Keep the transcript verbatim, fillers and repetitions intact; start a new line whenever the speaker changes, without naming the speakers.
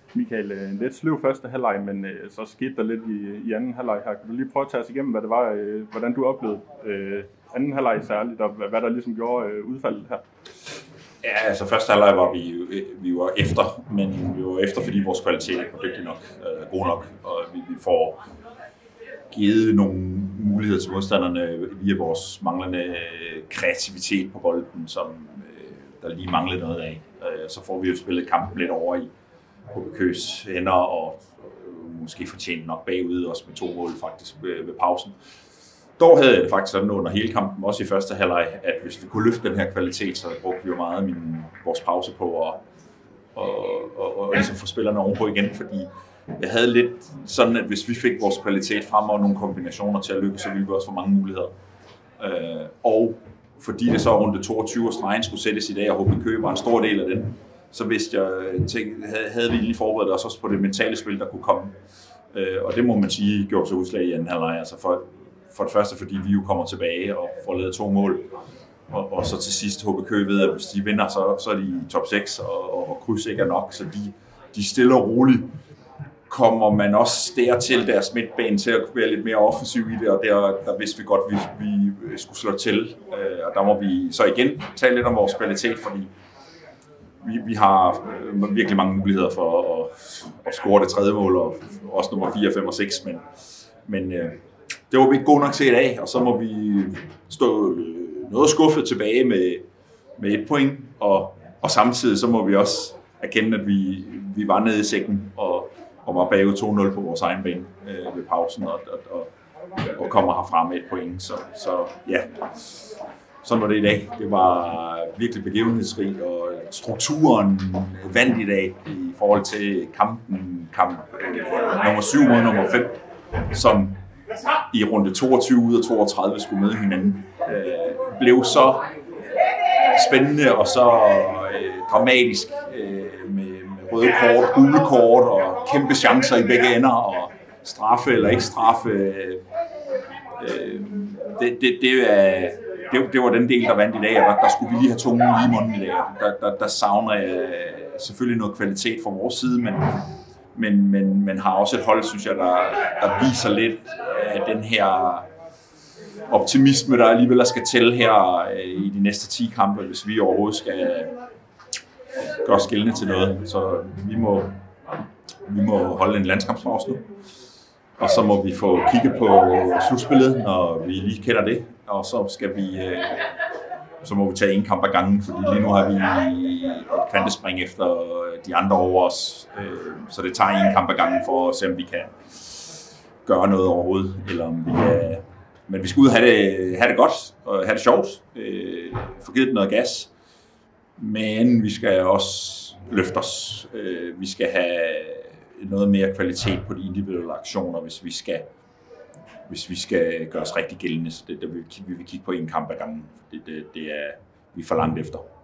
Michael, en lidt sløv første halvleg, men øh, så skete der lidt i, i anden halvleg her. Kan du lige prøve at tage os igennem, hvad det var, øh, hvordan du oplevede øh, anden halvleg særligt, og hvad, hvad der ligesom gjorde øh, udfaldet her?
Ja, altså første halvleg var vi, vi var efter, men vi var efter, fordi vores kvalitet ikke var dygtig nok, øh, god nok, og vi, vi får givet nogle muligheder til modstanderne via vores manglende kreativitet på bolden, som øh, der lige manglede noget af. Øh, så får vi jo spillet kampen lidt over i H B Køs hænder, og øh, måske fortjent nok bagud, også med to mål faktisk ved, ved pausen. Dog havde jeg det faktisk sådan under hele kampen, også i første halvleg, at hvis vi kunne løfte den her kvalitet, så brugte vi jo meget min, vores pause på at og, og, og ligesom få spillerne ovenpå igen, fordi jeg havde lidt sådan, at hvis vi fik vores kvalitet frem og nogle kombinationer til at lykkes, så ville vi også få mange muligheder. Øh, og fordi det så rundt toogtyve og stregen skulle sættes i dag, og H B Køge var en stor del af den, så vidste jeg, tænkte, havde vi lige forberedt os også på det mentale spil, der kunne komme. Øh, og det må man sige, gjorde sig udslag i anden halvleg. Altså for, for det første, fordi vi jo kommer tilbage og får lavet to mål. Og, og så til sidst H B Køge ved, at hvis de vinder, så, så er de i top seks, og, og, og kryds ikke er nok. Så de, de stille og roligt kommer man også dertil deres midtbane til at være lidt mere offensiv i det, og der, der vidste vi godt, at vi, vi skulle slå til. Øh, og der må vi så igen tale lidt om vores kvalitet, fordi vi, vi har virkelig mange muligheder for at, at score det tredje mål, og også nummer fire, fem og seks, men, men øh, det var vi ikke gode nok til i dag, og så må vi stå noget skuffet tilbage med, med et point, og, og samtidig så må vi også erkende, at vi, vi var nede i sækken, og, og var bagud to nul på vores egen bane øh, ved pausen, og, og, og, og kommer herfra med et point, så, så ja, sådan var det i dag. Det var virkelig begivenhedsrigt, og strukturen vandt i dag i forhold til kampen, kamp øh, nummer syv mod nummer fem, som i runde toogtyve ud af toogtredive skulle møde hinanden, øh, blev så spændende og så øh, dramatisk øh, med, med røde kort, gule kort og kæmpe chancer i begge ender og straffe eller ikke straffe. Øh, det, det, det, er, det, det var den del, der vandt i dag, og der, der skulle vi lige have to lige i munden i dag. Der, der, der savner jeg selvfølgelig noget kvalitet fra vores side, men Men, men, men har også et hold, synes jeg, der, der viser lidt af den her optimisme, der alligevel skal til her i de næste ti kampe, hvis vi overhovedet skal gøre os gældende til noget. Så vi må, vi må holde en landskampspause nu, og så må vi få kigget på slutspillet, når vi lige kender det, og så skal vi... Så må vi tage en kamp ad gangen, fordi lige nu har vi et kvantespring efter de andre over os. Så det tager en kamp ad gangen for at se, om vi kan gøre noget overhovedet. Eller om vi kan... Men vi skal ud og have det, have det godt og have det sjovt. Få givet noget gas. Men vi skal også løfte os. Vi skal have noget mere kvalitet på de individuelle aktioner, hvis vi skal... hvis vi skal gøre os rigtig gældende, så det, det vil, vi vil kigge på en kamp ad gangen. Det, det, det er vi for langt efter.